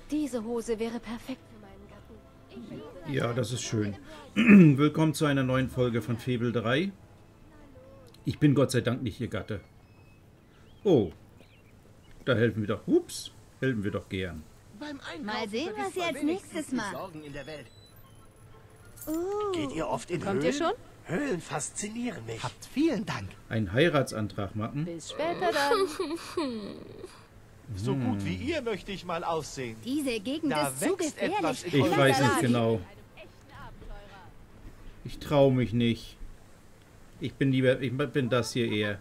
Diese Hose wäre perfekt für meinen Gatten. Ja, das ist schön. Willkommen zu einer neuen Folge von Febel 3. Ich bin Gott sei Dank nicht Ihr Gatte. Oh, da helfen wir doch. Ups, helfen wir doch gern. Mal sehen, was Sie als nächstes machen. Geht ihr oft in Kommt Höhlen? ihr schon? Höhlen faszinieren mich. Habt vielen Dank. Einen Heiratsantrag machen? Bis später dann. So gut wie ihr möchte ich mal aussehen. Diese Gegend Da ist zu wächst etwas gefährlich. in Ich eurem weiß nicht Garten. genau. Ich traue mich nicht. Ich bin das hier eher.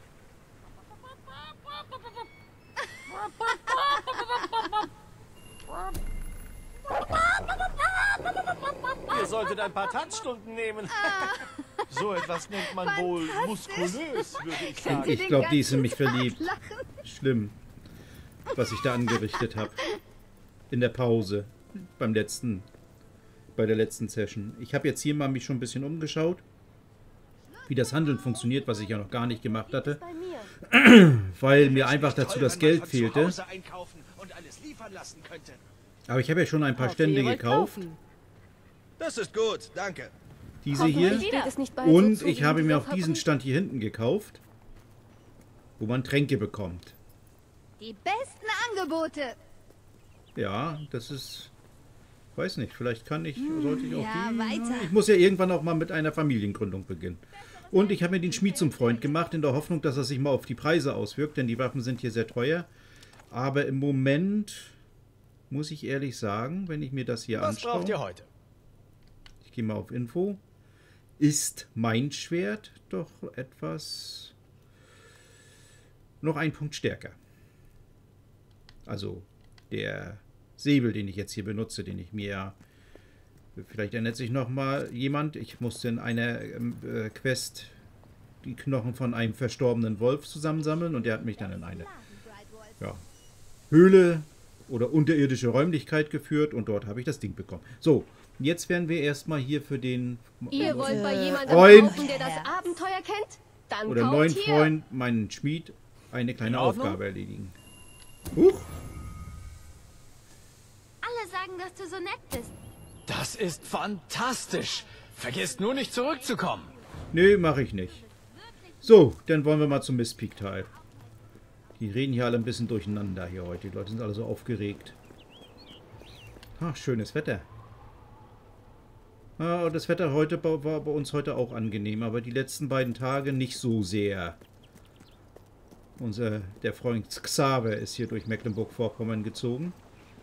Ihr solltet ein paar Tanzstunden nehmen. So etwas nennt man wohl muskulös, würde ich sagen. Ich glaube, die ist in mich verliebt. Schlimm, was ich da angerichtet habe. In der Pause. Bei der letzten Session. Ich habe jetzt hier mal mich schon ein bisschen umgeschaut, wie das Handeln funktioniert, was ich ja noch gar nicht gemacht hatte, Bei mir. weil mir einfach dazu das Geld fehlte. Einkaufen und alles liefern lassen könnte. Aber ich habe ja schon ein paar Ob Stände ihr wollt gekauft. kaufen. Das ist gut, danke. Diese hier. Hoffentlich steht es nicht bald Und so zu ich wie habe in mir dieser auch diesen Fabrik. Stand hier hinten gekauft, wo man Tränke bekommt. Die besten Angebote. Ja, das ist... Weiß nicht, vielleicht sollte ich auch ja, die... weiter. Ich muss ja irgendwann auch mal mit einer Familiengründung beginnen. Und ich habe mir den Schmied zum Freund gemacht, in der Hoffnung, dass er sich mal auf die Preise auswirkt, denn die Waffen sind hier sehr teuer. Aber im Moment, muss ich ehrlich sagen, wenn ich mir das hier Was braucht ihr anschaue... heute? Ich gehe mal auf Info. Ist mein Schwert doch etwas... noch ein Punkt stärker. Also der Säbel, den ich jetzt hier benutze, den ich mir... Vielleicht erinnert sich noch mal jemand, ich musste in einer Quest die Knochen von einem verstorbenen Wolf zusammensammeln und der hat mich dann in eine Höhle oder unterirdische Räumlichkeit geführt und dort habe ich das Ding bekommen. So, jetzt werden wir erstmal hier für den Ihr wollt bei jemandem Freund. kaufen, der das Abenteuer kennt? Dann oder kauft neuen hier. Freund, meinen Schmied, eine kleine In Ordnung? Aufgabe erledigen. Huch, Alle sagen, dass du so nett bist. Das ist fantastisch. Vergesst nur nicht zurückzukommen. nee, mache ich nicht. So, dann wollen wir mal zum Mistpeak-Teil. Die reden hier alle ein bisschen durcheinander hier heute. Die Leute sind alle so aufgeregt. Ach, schönes Wetter. Ah, und das Wetter heute war bei uns heute auch angenehm, aber die letzten beiden Tage nicht so sehr. Der Freund Xaver ist hier durch Mecklenburg-Vorpommern gezogen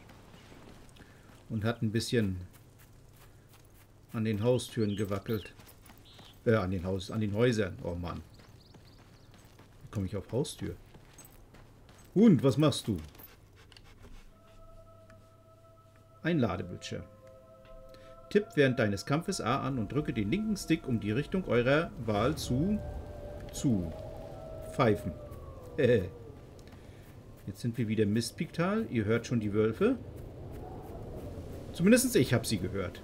und hat ein bisschen an den Haustüren gewackelt. An den Häusern. Oh Mann. Wie komme ich auf Haustür? Hund, was machst du? Ein Ladebildschirm. Tipp während deines Kampfes A an und drücke den linken Stick, um die Richtung eurer Wahl zu pfeifen. Jetzt sind wir wieder im Mistpeak-Tal. Ihr hört schon die Wölfe. Zumindest ich habe sie gehört.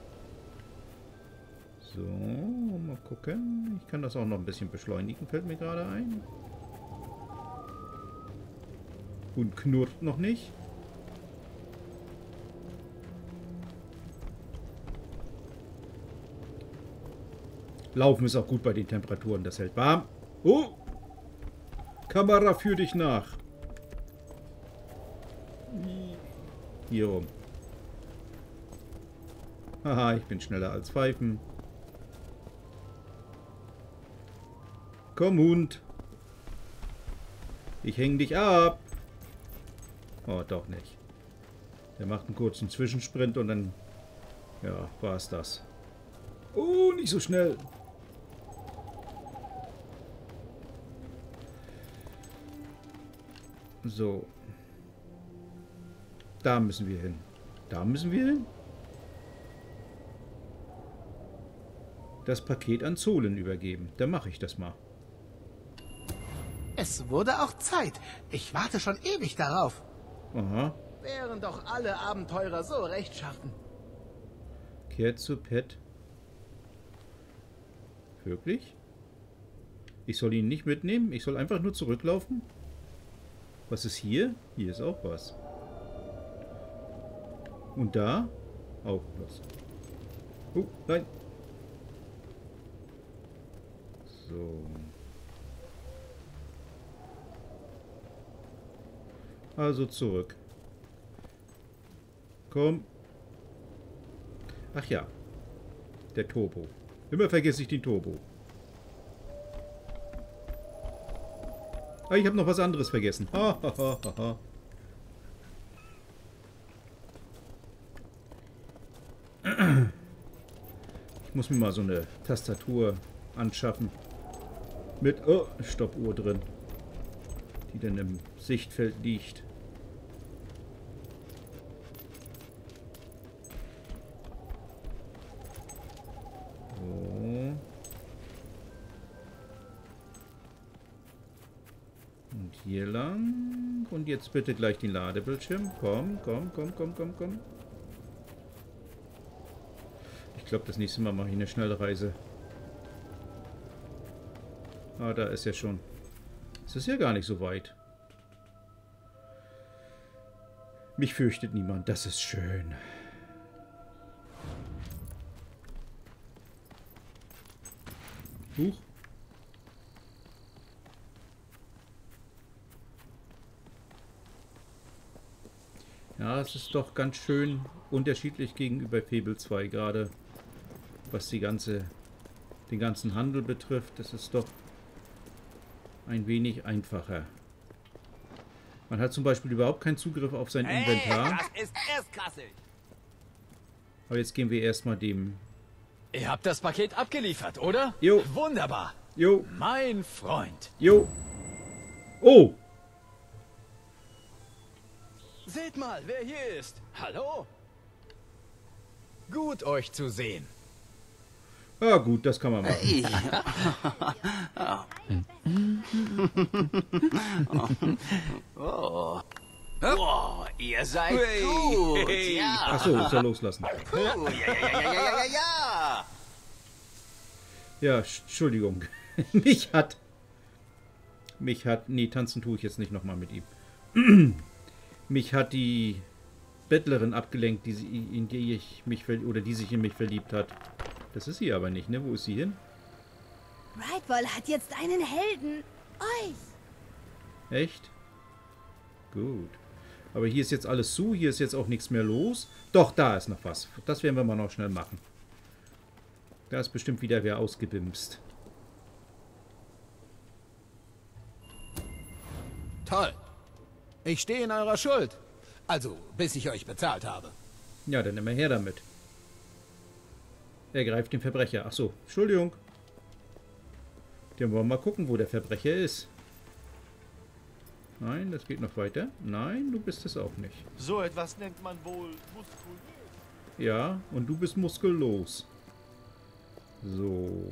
So, mal gucken. Ich kann das auch noch ein bisschen beschleunigen, fällt mir gerade ein. Und knurrt noch nicht. Laufen ist auch gut bei den Temperaturen, das hält warm. Oh! Kamera, führ dich nach. Hier rum. Haha, ich bin schneller als Pfeifen. Komm, Hund. Ich häng dich ab. Oh, doch nicht. Der macht einen kurzen Zwischensprint und dann... Ja, war es das. Oh, nicht so schnell. So. Da müssen wir hin. Da müssen wir hin. Das Paket an Zolen übergeben. Dann mache ich das mal. Es wurde auch Zeit. Ich warte schon ewig darauf. Aha. Wären doch alle Abenteurer so rechtschaffen. Kehrt zu Pet. Wirklich? Ich soll ihn nicht mitnehmen? Ich soll einfach nur zurücklaufen? Was ist hier? Hier ist auch was. Und da? Auch was. Nein. So. Also zurück. Komm. Ach ja. Der Turbo. Immer vergesse ich den Turbo. Ah, ich habe noch was anderes vergessen. Ha, ha, ha, ha, ha. Ich muss mir mal so eine Tastatur anschaffen. Mit Stoppuhr drin. Die dann im Sichtfeld liegt. So. Und hier lang. Und jetzt bitte gleich den Ladebildschirm. Komm, komm, komm, komm, komm, komm. Ich glaube, das nächste Mal mache ich eine Schnellreise. Ah, da ist ja schon. Es ist ja gar nicht so weit. Mich fürchtet niemand. Das ist schön. Huch. Ja, es ist doch ganz schön unterschiedlich gegenüber Fable 2, gerade was den ganzen Handel betrifft. Das ist doch ein wenig einfacher. Man hat zum Beispiel überhaupt keinen Zugriff auf sein Inventar. Das ist erstklassig. Aber jetzt gehen wir erstmal dem... Ihr habt das Paket abgeliefert, oder? Jo. Wunderbar. Jo, Mein Freund. jo. Oh! Seht mal, wer hier ist. Hallo? Gut, euch zu sehen. Ah gut, das kann man machen. Oh, ihr seid gut. Ja. Achso, ist ja loslassen. Ja. Ja, Entschuldigung. Nee, tanzen tue ich jetzt nicht nochmal mit ihm. Mich hat die Bettlerin abgelenkt, die sich in mich verliebt hat. Das ist sie aber nicht, ne? Wo ist sie hin? Brightwall hat jetzt einen Helden. Euch. Echt? Gut. Aber hier ist jetzt alles zu, hier ist jetzt auch nichts mehr los. Doch, da ist noch was. Das werden wir mal noch schnell machen. Da ist bestimmt wieder wer ausgebimst. Toll. Ich stehe in eurer Schuld. Also, bis ich euch bezahlt habe. Ja, dann immer her damit. Er greift den Verbrecher. Ach so, Entschuldigung. Dann wollen wir mal gucken, wo der Verbrecher ist. Nein, das geht noch weiter. Nein, du bist es auch nicht. So etwas nennt man wohl muskulös. Ja, und du bist muskellos. So.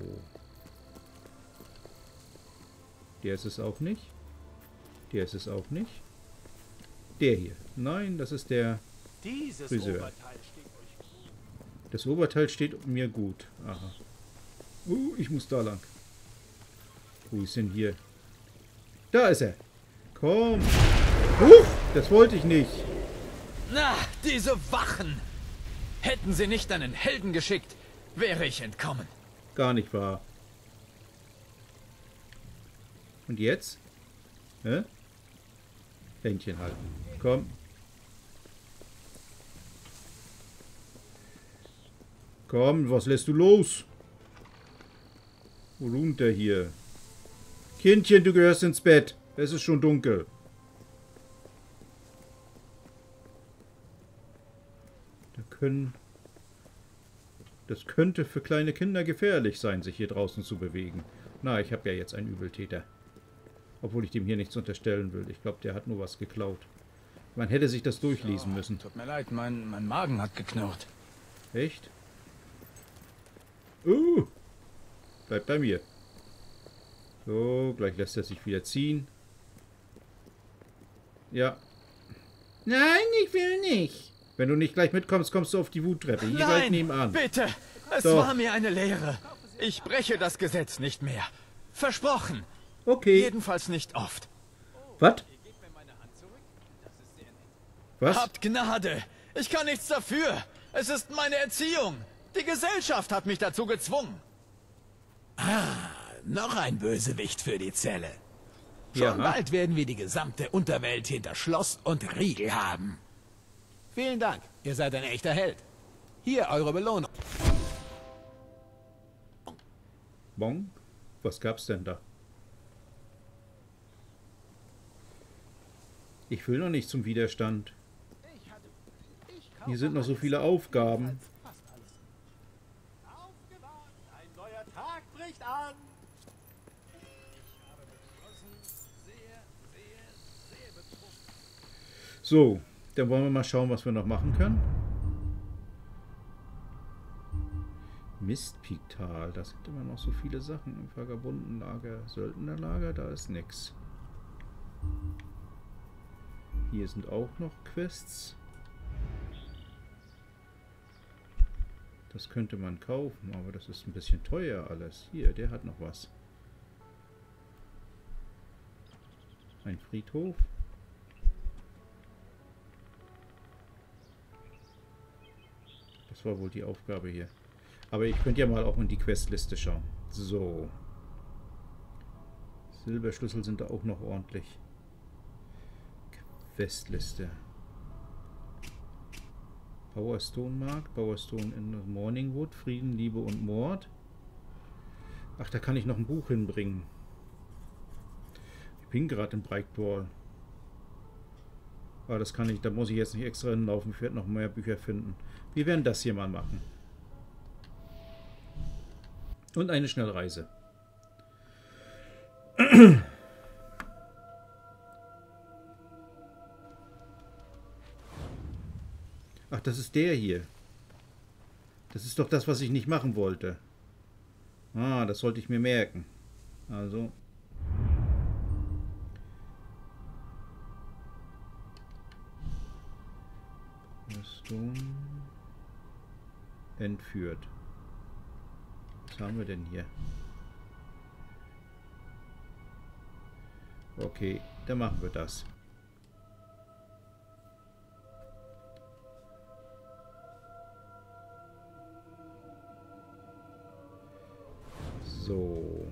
Der ist es auch nicht. Der ist es auch nicht. Der hier. Nein, das ist der Dieses Friseur. Oberteil steht euch gut. Das Oberteil steht mir gut. Aha. Ich muss da lang. Wo ist denn hier? Da ist er. Komm. Das wollte ich nicht. Na, diese Wachen! Hätten sie nicht einen Helden geschickt, wäre ich entkommen. Gar nicht wahr. Und jetzt? Hä? Händchen halten. Komm. Komm, was lässt du los? Runter hier. Kindchen, du gehörst ins Bett. Es ist schon dunkel. Das könnte für kleine Kinder gefährlich sein, sich hier draußen zu bewegen. Na, ich habe ja jetzt einen Übeltäter. Obwohl ich dem hier nichts unterstellen will. Ich glaube, der hat nur was geklaut. Man hätte sich das durchlesen müssen. Tut mir leid, mein Magen hat geknurrt. Echt? Bleib bei mir. So, gleich lässt er sich wieder ziehen. Ja. Nein, ich will nicht. Wenn du nicht gleich mitkommst, kommst du auf die Wuttreppe. Hier gleich nebenan. Bitte! Es Doch. war mir eine Lehre. Ich breche das Gesetz nicht mehr. Versprochen. Okay. Jedenfalls nicht oft. Was? Was? Habt Gnade! Ich kann nichts dafür. Es ist meine Erziehung. Die Gesellschaft hat mich dazu gezwungen. Noch ein Bösewicht für die Zelle. Schon Ja. bald werden wir die gesamte Unterwelt hinter Schloss und Riegel haben. Vielen Dank, ihr seid ein echter Held. Hier eure Belohnung. Bon? Was gab's denn da? Ich will noch nicht zum Widerstand. Hier sind noch so viele Aufgaben. Aufgewacht! Ein neuer Tag bricht an! So, dann wollen wir mal schauen, was wir noch machen können. Mistpiktal, da sind immer noch so viele Sachen im Vagabundenlager. Söldnerlager, da ist nix. Hier sind auch noch Quests. Das könnte man kaufen, aber das ist ein bisschen teuer alles. Hier, der hat noch was. Ein Friedhof. Das war wohl die Aufgabe hier. Aber ich könnte ja mal auch in die Questliste schauen. So. Silberschlüssel sind da auch noch ordentlich. Questliste. Powerstone Markt, Powerstone in Morningwood, Frieden, Liebe und Mord. Ach, da kann ich noch ein Buch hinbringen. Ich bin gerade im Breakdoor. Aber das kann ich, da muss ich jetzt nicht extra hinlaufen. Ich werde noch mehr Bücher finden. Wir werden das hier mal machen. Und eine Schnellreise. Ach, das ist der hier. Das ist doch das, was ich nicht machen wollte. Ah, das sollte ich mir merken. Also. Stone entführt. Was haben wir denn hier? Okay, dann machen wir das. So.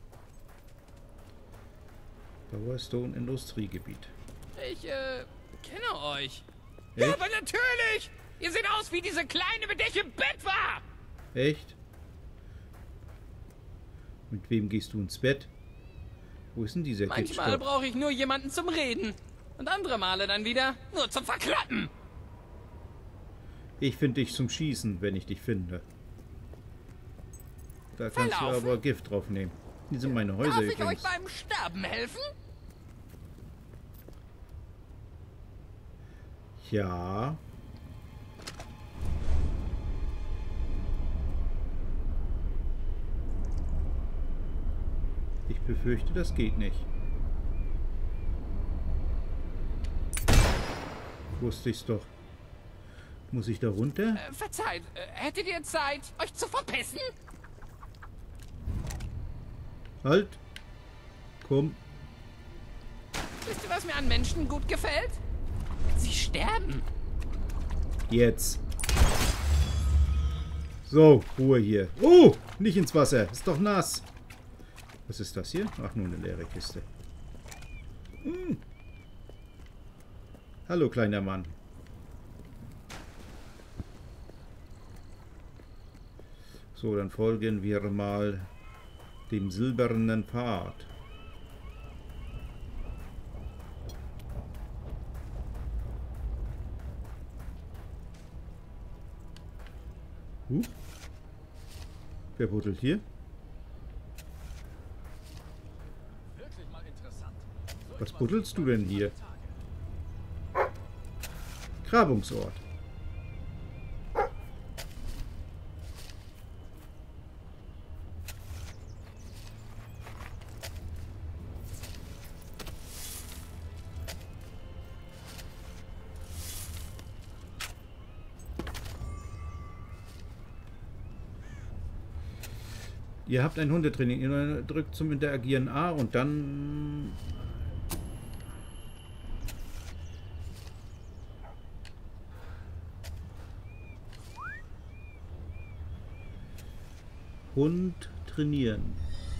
Powerstone Industriegebiet. Ich, kenne euch. Echt? Ja, aber natürlich! Ihr seht aus wie diese Kleine, mit der ich im Bett war! Echt? Mit wem gehst du ins Bett? Wo ist denn dieser Manchmal Kitschkopf? brauche ich nur jemanden zum Reden. Und andere Male dann wieder nur zum Verklappen. Ich finde dich zum Schießen, wenn ich dich finde. Da kannst du Verlaufen? aber Gift drauf nehmen. Hier sind meine Häuser Darf ich euch übrigens. beim Sterben helfen? Ja. Ich befürchte, das geht nicht. Wusste ich's doch. Muss ich da runter? Verzeiht, hättet ihr Zeit, euch zu verpissen? Halt! Komm. Wisst ihr, was mir an Menschen gut gefällt? Sie sterben. Jetzt. So, Ruhe hier. Oh, nicht ins Wasser. Ist doch nass. Was ist das hier? Ach, nur eine leere Kiste. Hm. Hallo, kleiner Mann. So, dann folgen wir mal dem silbernen Pfad. Wer buddelt hier? Was buddelst du denn hier? Grabungsort. Ihr habt ein Hundetraining. Ihr drückt zum Interagieren A und dann... Hund trainieren.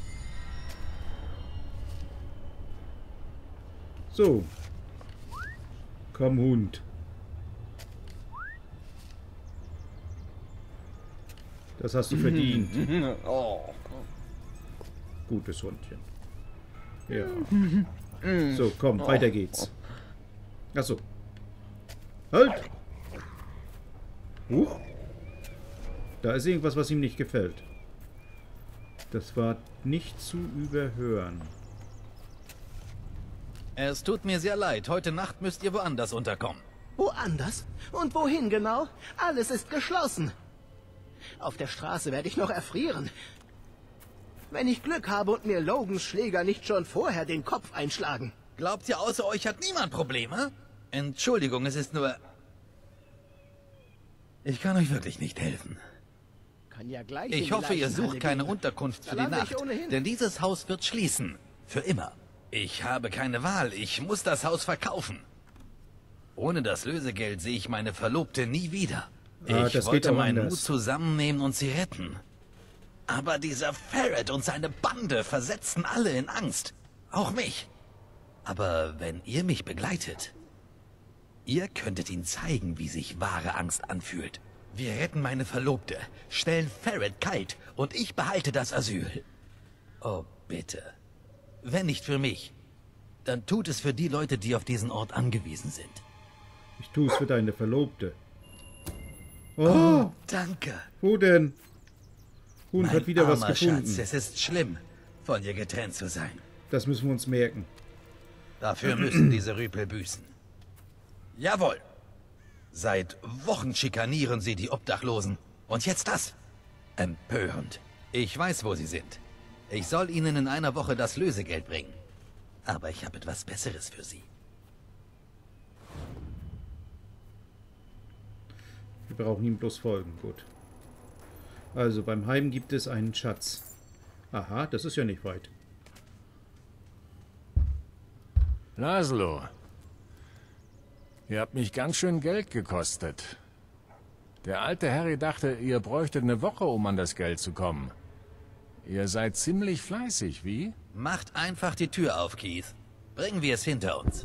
So. Komm, Hund. Das hast du verdient. Gutes Hundchen. Ja. So, komm, weiter geht's. Achso. Halt! Da ist irgendwas, was ihm nicht gefällt. Das war nicht zu überhören. Es tut mir sehr leid. Heute Nacht müsst ihr woanders unterkommen. Woanders? Und wohin genau? Alles ist geschlossen. Auf der Straße werde ich noch erfrieren. Wenn ich Glück habe und mir Logans Schläger nicht schon vorher den Kopf einschlagen. Glaubt ihr, außer euch hat niemand Probleme? Entschuldigung, es ist nur... Ich kann euch wirklich nicht helfen. Kann ja gleich Ich hoffe, ihr sucht keine Unterkunft für die Nacht, denn dieses Haus wird schließen. Für immer. Ich habe keine Wahl, ich muss das Haus verkaufen. Ohne das Lösegeld sehe ich meine Verlobte nie wieder. Ich wollte meinen Mut zusammennehmen und sie retten. Aber dieser Ferret und seine Bande versetzen alle in Angst. Auch mich. Aber wenn ihr mich begleitet, ihr könntet ihnen zeigen, wie sich wahre Angst anfühlt. Wir retten meine Verlobte, stellen Ferret kalt und ich behalte das Asyl. Oh, bitte. Wenn nicht für mich, dann tut es für die Leute, die auf diesen Ort angewiesen sind. Ich tue es für deine Verlobte. Oh, danke. Wo denn? Hund hat wieder was gefunden. Schatz, es ist schlimm, von ihr getrennt zu sein. Das müssen wir uns merken. Dafür müssen diese Rüpel büßen. Jawohl. Seit Wochen schikanieren sie die Obdachlosen. Und jetzt das. Empörend. Ich weiß, wo sie sind. Ich soll ihnen in einer Woche das Lösegeld bringen. Aber ich habe etwas Besseres für sie. Wir brauchen ihm bloß folgen. Gut. Also, beim Heim gibt es einen Schatz. Aha, das ist ja nicht weit. Laszlo, ihr habt mich ganz schön Geld gekostet. Der alte Harry dachte, ihr bräuchtet eine Woche, um an das Geld zu kommen. Ihr seid ziemlich fleißig, wie? Macht einfach die Tür auf, Keith. Bringen wir es hinter uns.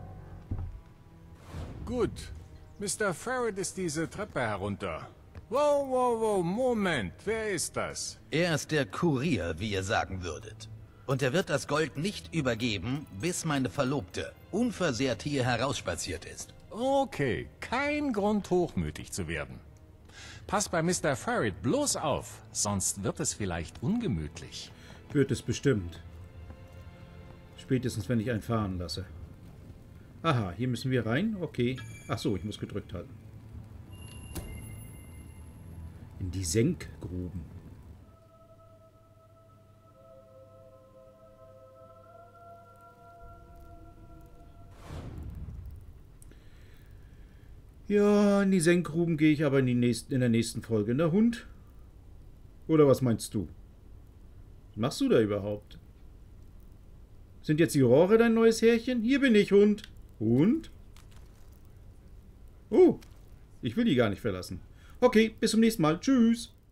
Gut. Mr. Ferret ist diese Treppe herunter. Wow, wow, wow, Moment. Wer ist das? Er ist der Kurier, wie ihr sagen würdet. Und er wird das Gold nicht übergeben, bis meine Verlobte unversehrt hier herausspaziert ist. Okay, kein Grund, hochmütig zu werden. Pass bei Mr. Ferret bloß auf, sonst wird es vielleicht ungemütlich. Wird es bestimmt. Spätestens, wenn ich einen fahren lasse. Aha, hier müssen wir rein. Okay. Ach so, ich muss gedrückt halten. In die Senkgruben. Ja, in die Senkgruben gehe ich aber in der nächsten Folge. Na, Hund? Oder was meinst du? Was machst du da überhaupt? Sind jetzt die Rohre dein neues Härchen? Hier bin ich, Hund. Hund? Oh, ich will die gar nicht verlassen. Okay, bis zum nächsten Mal. Tschüss.